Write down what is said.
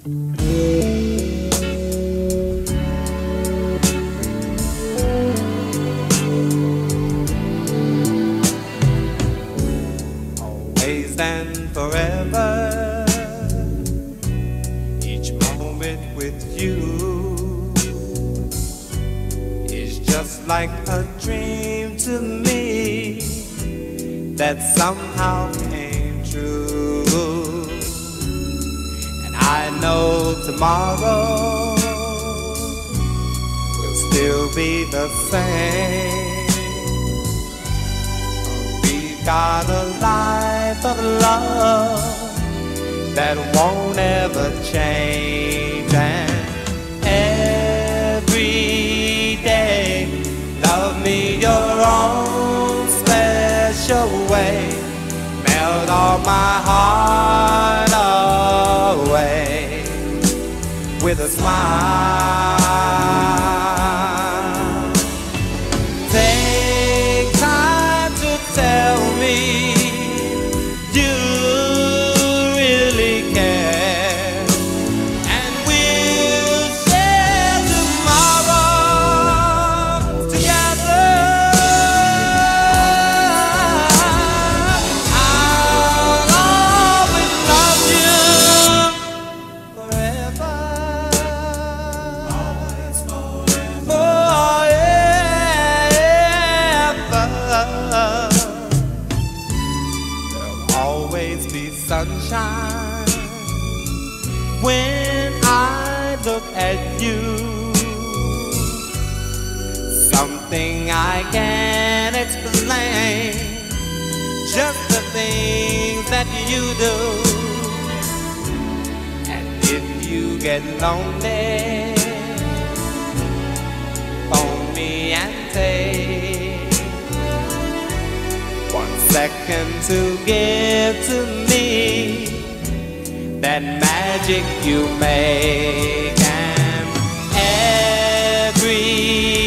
Always and forever, each moment with you is just like a dream to me that somehow came true. And I know tomorrow will still be the same. We've got a life of love that won't ever change, and every day love me your own special way, melt all my heart away with a smile. Take time to tell me you really care, and we'll share tomorrow together. I'll always love you forever. Always forever. Forever. There'll always be sunshine when I look at you. Something I can't explain, just the things that you do. And if you get lonely, phone me and take 1 second to give to me that magic you make, and every